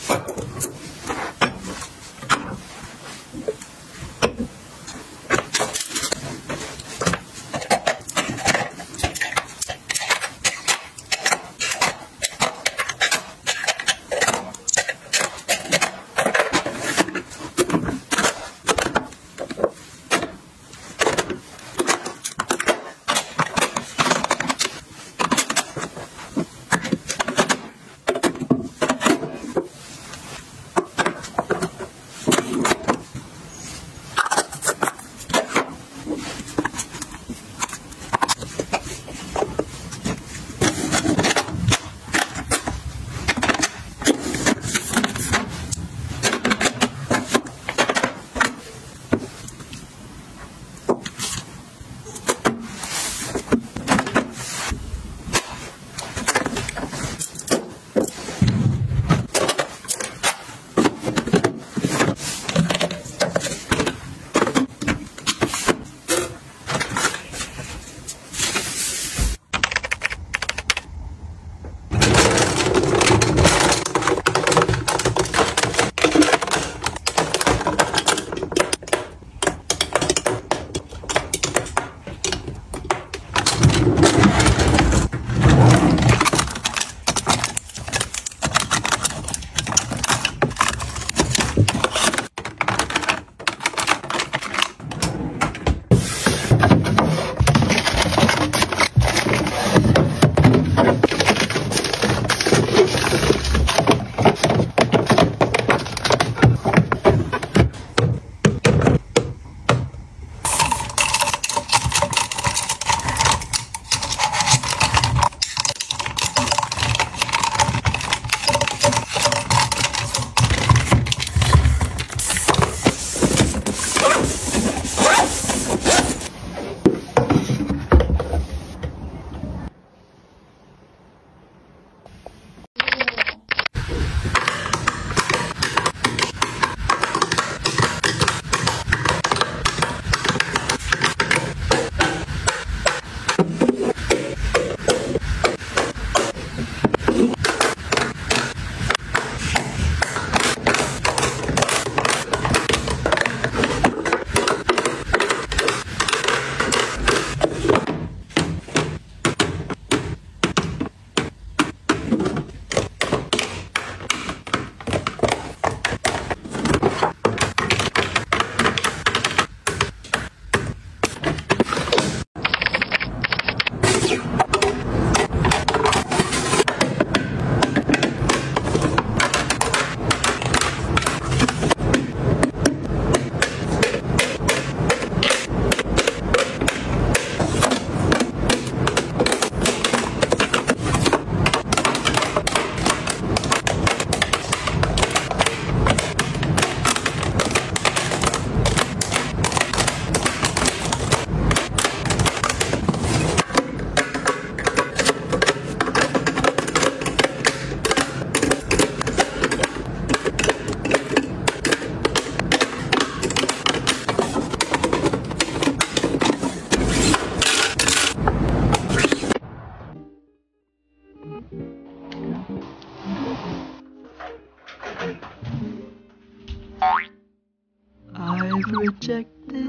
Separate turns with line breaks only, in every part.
I've rejected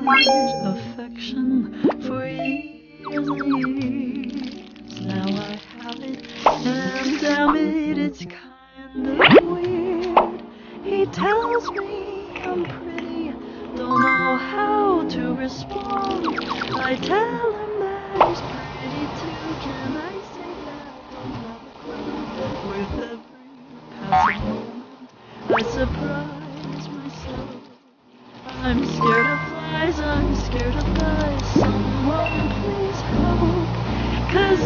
affection for years and years. Now I have it, and damn it, it's kind of weird. He tells me I'm pretty, don't know how to respond. I tell him that he's pretty too. Can I say that I don't have a clue? With every passing moment, I surprise myself. I'm scared of flies, I'm scared of guys. Someone please help, 'cause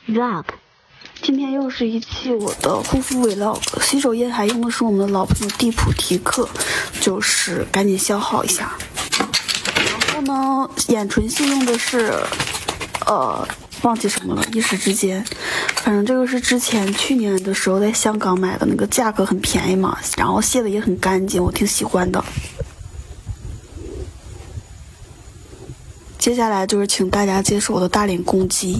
Vlog。
今天又是一期我的护肤 vlog， 洗手液还用的是我们的老朋友蒂普提克，就是赶紧消耗一下。然后呢，眼唇系用的是，忘记什么了，一时之间。反正这个是之前去年的时候在香港买的，那个价格很便宜嘛，然后卸的也很干净，我挺喜欢的。接下来就是请大家接受我的大脸攻击。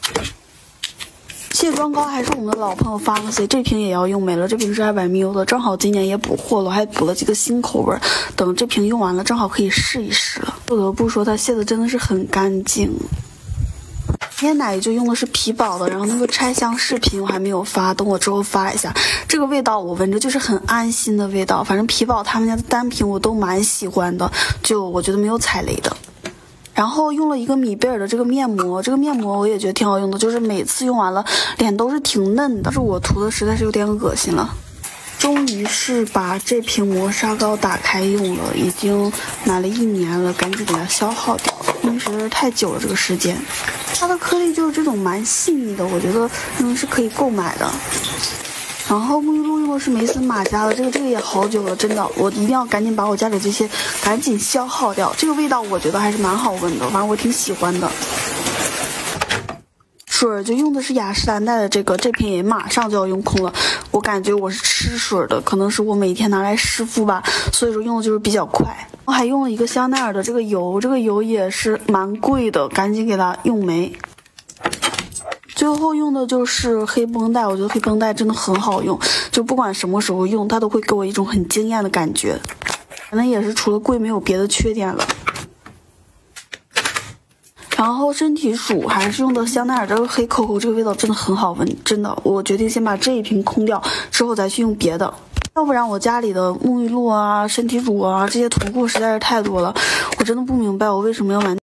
卸妆膏还是我们的老朋友Pharmacy，这瓶也要用没了，这瓶是200ml的，正好今年也补货了，还补了几个新口味，等这瓶用完了，正好可以试一试了。不得不说，它卸的真的是很干净。椰奶就用的是皮宝的，然后那个拆箱视频我还没有发，等我之后发一下。这个味道我闻着就是很安心的味道，反正皮宝他们家的单品我都蛮喜欢的，就我觉得没有踩雷的。然后用了一个米贝尔的这个面膜，这个面膜我也觉得挺好用的，就是每次用完了脸都是挺嫩的，但是我涂的实在是有点恶心了。终于是把这瓶磨砂膏打开用了，已经买了1年了，赶紧给它消耗掉，因为实在是太久了这个时间。它的颗粒就是这种蛮细腻的，我觉得是可以购买的。然后沐浴露用的是梅森马家的，这个也好久了，真的，我一定要赶紧把我家里这些赶紧消耗掉。这个味道我觉得还是蛮好闻的，反正我挺喜欢的。水就用的是雅诗兰黛的这瓶也马上就要用空了，我感觉我是吃水的，可能是我每天拿来湿敷吧，所以说用的就是比较快。我还用了一个香奈儿的这个油，这个油也是蛮贵的，赶紧给它用没。最后用的就是黑绷带，我觉得黑绷带真的很好用，就不管什么时候用，它都会给我一种很惊艳的感觉。反正也是除了贵没有别的缺点了。然后身体乳还是用的香奈儿这个黑 COCO， 这个味道真的很好闻，真的，我决定先把这一瓶空掉，之后再去用别的。要不然我家里的沐浴露啊、身体乳啊这些囤货实在是太多了，我真的不明白我为什么要买。